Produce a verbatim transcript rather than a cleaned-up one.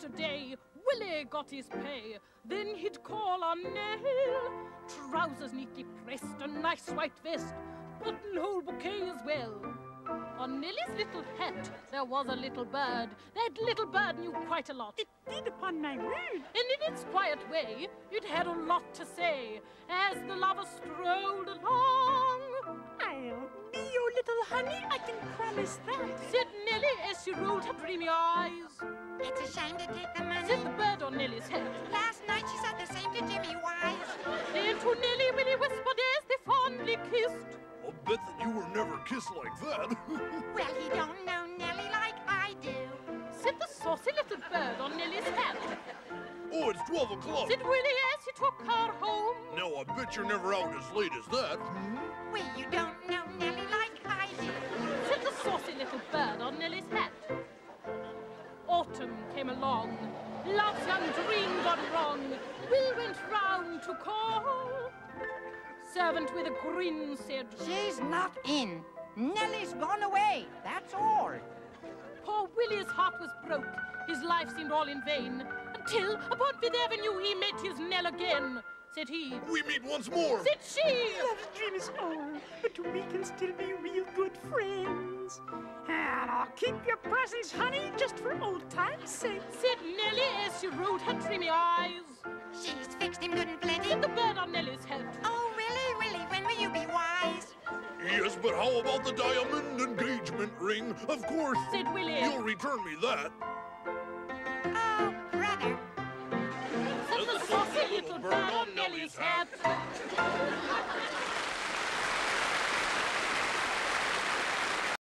yesterday, Willie got his pay. Then he'd call on Nell. Trousers neatly pressed, a nice white vest, buttonhole bouquet as well. On Nellie's little hat, there was a little bird. That little bird knew quite a lot. It did, upon my word. And in its quiet way, it had a lot to say as the lovers strolled along. I'll be your little honey, I can promise that. Said Nellie as she rolled her dreamy eyes. It's a shame to take the money. Said the bird on Nellie's hat. Last night she said the same to Jimmy Wise. Then to Nellie, Willie whispered as they fondly kissed. I'll bet that you were never kissed like that. Well, he don't know Nellie like I do. Said the saucy little bird on Nellie's hat. Oh, it's twelve o'clock. Said Willie as he took her home. Now, I bet you're never out as late as that. Hmm? Well, you don't know Nellie like I do. Said the saucy little bird on Nellie's hat. Autumn came along. Love's young dream gone wrong. We went round to call. Servant with a grin said, She's not in. Nellie's gone away, that's all. Poor Willie's heart was broke. His life seemed all in vain. Until upon Fifth Avenue he met his Nell again. Said he. We meet once more. Said she. Love's dream is over, but we can still be real good friends. And I'll keep your presents, honey, just for old time's sake. Said Nellie as she rolled her dreamy eyes. She's fixed him good and plenty. Said the bird on Nellie's hat. Oh, Willie, Willie, when will you be wise? Yes, but how about the diamond engagement ring? Of course. Said Willie. You'll return me that. Oh, brother. Said the saucy little bird on Nellie's hat.